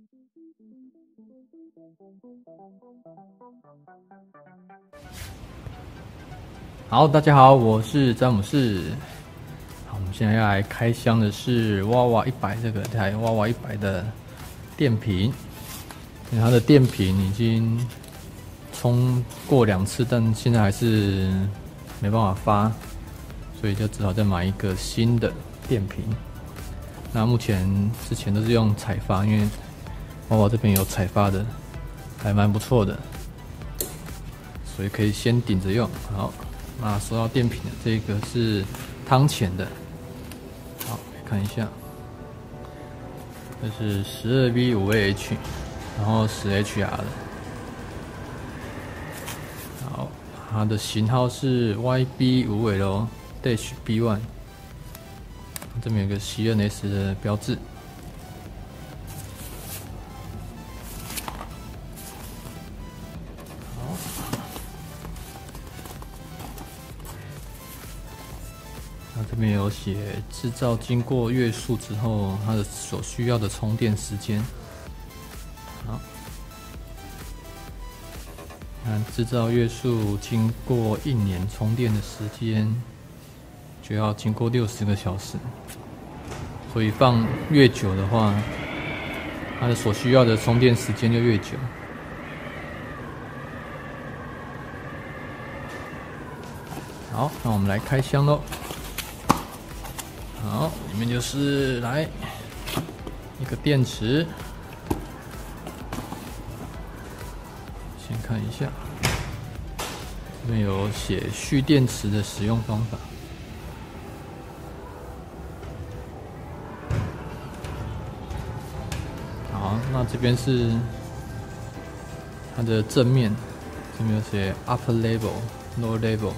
好，大家好，我是詹姆士。好，我们现在要来开箱的是娃娃100这个台娃娃100的电瓶，因为它的电瓶已经充过2次，但现在还是没办法发，所以就只好再买一个新的电瓶。那目前之前都是用彩发，因为娃娃这边有彩发的，还蛮不错的，所以可以先顶着用。好。那说到电瓶的这个是汤浅的，好，看一下，这是12V5AH， 然后10HR 的，好，它的型号是 YB5L-B1， 这边有个 CNS 的标志。它这边有写制造经过月数之后，它的所需要的充电时间。好，看制造月数经过1年充电的时间，就要经过60个小时。所以放越久的话，它的所需要的充电时间就越久。好，那我们来开箱咯。好，里面就是来一个电池，先看一下，这边有写蓄电池的使用方法。好，那这边是它的正面，这边有写 upper level、lower level。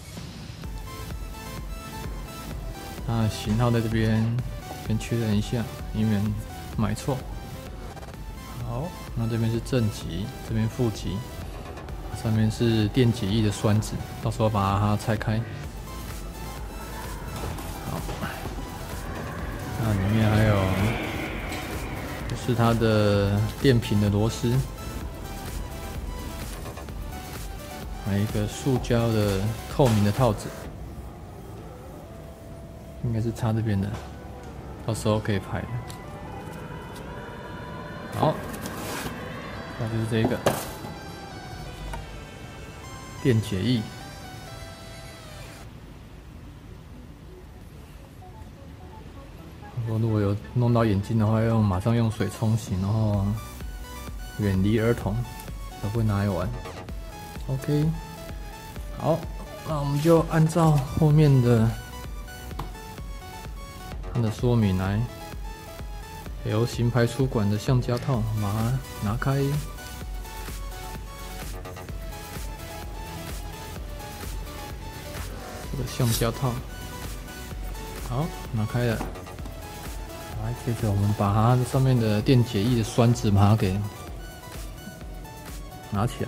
那型号在这边先确认一下，以免买错。好，那这边是正极，这边负极，上面是电解液的栓子，到时候把它拆开。好，那里面还有就是它的电瓶的螺丝，还有一个塑胶的透明的套子。应该是插这边的，到时候可以排的。好，那就是这个电解液。如果有弄到眼睛的话，马上用水冲洗，然后远离儿童，才会拿来玩。OK， 好，那我们就按照后面的。它的说明来 ，L 型排出管的橡胶套，把它拿开。这个橡胶套，好，拿开了。来，接着我们把它上面的电解液的栓子把它给拿起来。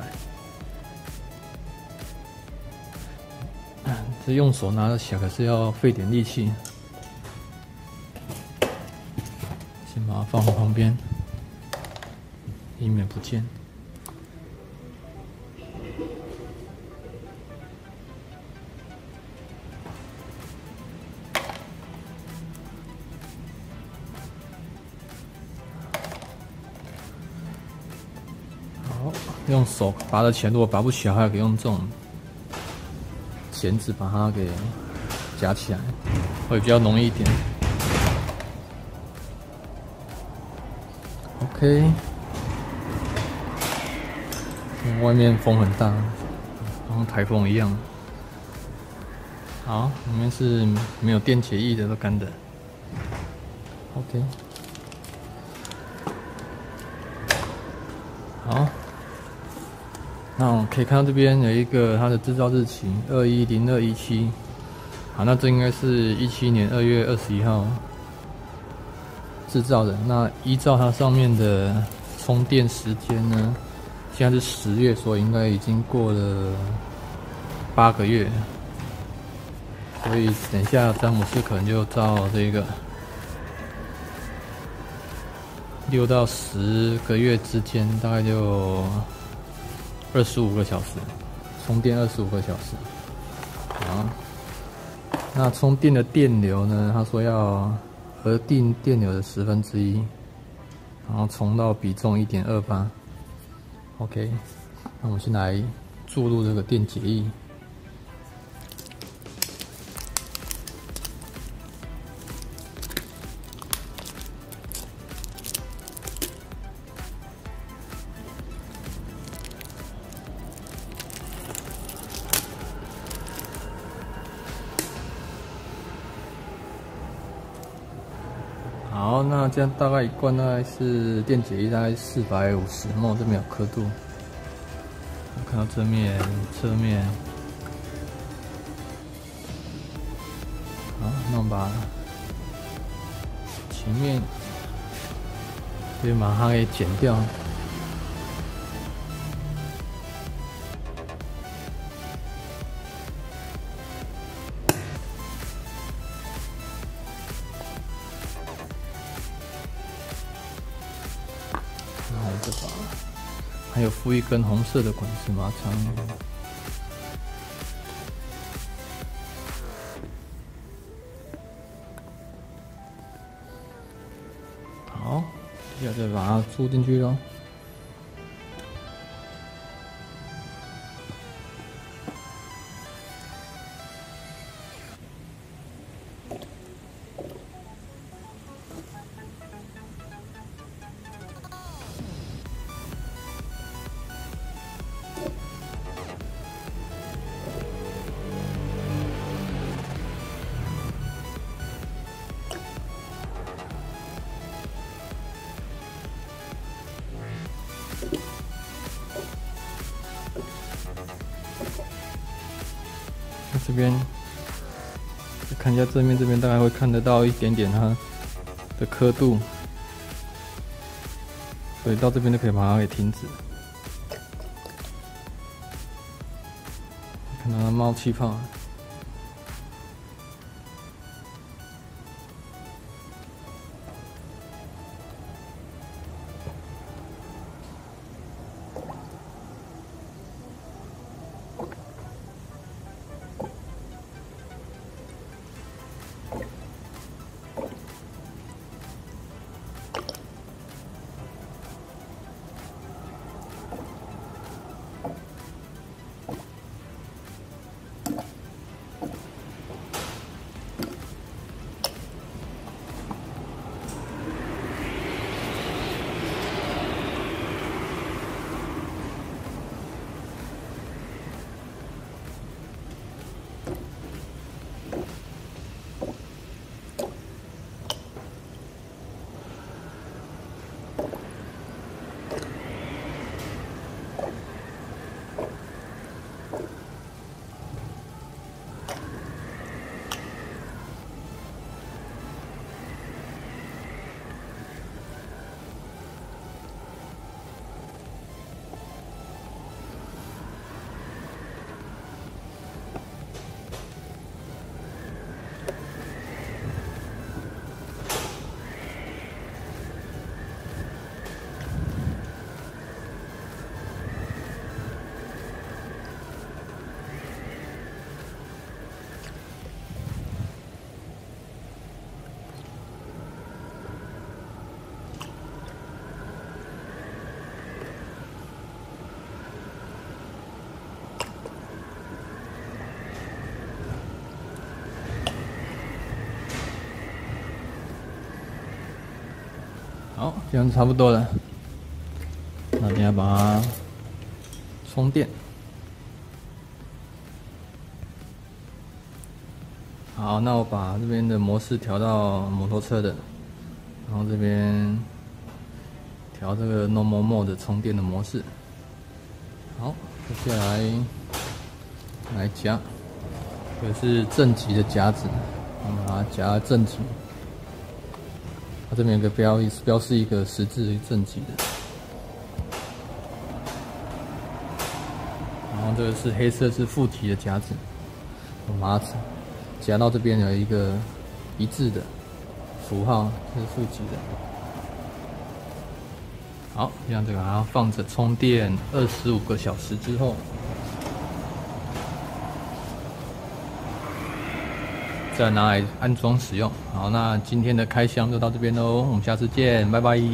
这用手拿得起来，可是要费点力气。先把它放在旁边，以免不见。好，用手拔得起来，如果拔不起来，还可以用这种钳子把它给夹起来，会比较容易一点。OK， 外面风很大，像台风一样。好，里面是没有电解液的，都干的。OK， 好，那我可以看到这边有一个它的制造日期210217，好，那这应该是17年2月21号。制造的。那依照它上面的充电时间呢，现在是10月，所以应该已经过了8个月。所以等一下詹姆斯可能就照这个 6到10个月之间，大概就25个小时，充电25个小时。好，那充电的电流呢？他说要核定电流的1/10，然后充到比重1.28。OK， 那我们先来注入这个电解液。好，那这样大概一罐大概是电解液，大概450ml，这边有刻度。看到正面、侧面。好，那我们把前面这边把它给剪掉。然后再把还有附一根红色的管子马上。好，接下来再把它注进去咯。这边看一下正面，这边大概会看得到一点点它的刻度，所以到这边就可以把它给停止。看到它冒气泡。好，这样差不多了。那等下把它充电。好，那我把这边的模式调到摩托车的，然后这边调这个 Normal Mode 充电的模式。好，接下来夹，这是正极的夹子，我们把它夹正极。它这边有个标示一个十字正极的，然后这个是黑色是负极的夹子，我们把它夹到这边有一个一致的符号，这是负极的。 好，让这个还要放着充电25个小时之后，再拿来安装使用。好，那今天的开箱就到这边喽，我们下次见，拜拜。